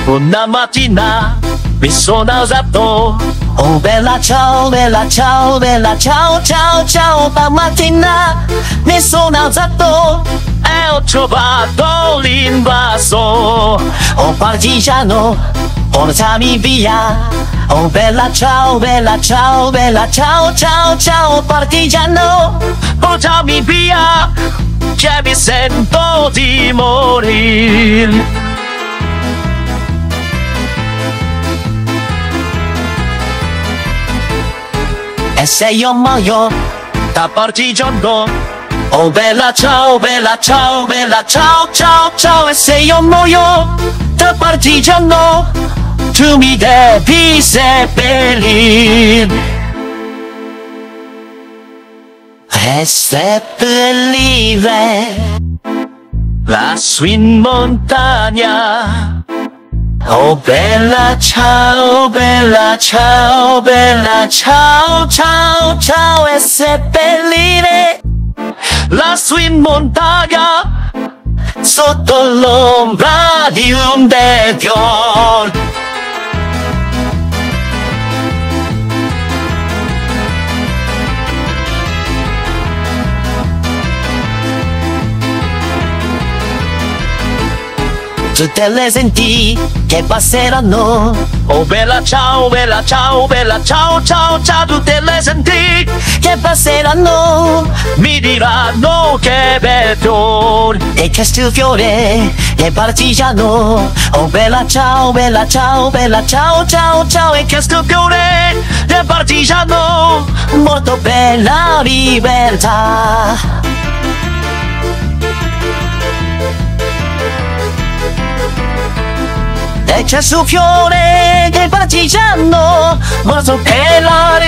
Una mattina mi sono alzato. Oh bella ciao, bella ciao, bella ciao, ciao, ciao. Stamattina mi sono alzato E ho trovato l'invaso. Oh partigiano, portami via. Oh bella ciao, bella ciao, bella ciao, ciao, ciao. Partigiano, Portami via, che mi sento di morire. e se io muoio Da partigiano, oh bella ciao, bella ciao, bella ciao, ciao, ciao. E se io muoio da partigiano, tu mi devi seppellire. E seppellire lassù in montagna. oh bella ciao, bella ciao, bella ciao, ciao, ciao. E seppellire Lassù in montagna, sotto l'ombra di un bel fior. Tutte le senti che passeranno, oh bella ciao, bella ciao, bella ciao, ciao, ciao. Tutte le senti che passeranno, mi diranno che bel fiore. e questo fiore è partigiano. Oh bella ciao, bella ciao, bella ciao, ciao, ciao. E Questo fiore del partigiano, molto bella libertà. E c'è su fiore del partigiano, molto bella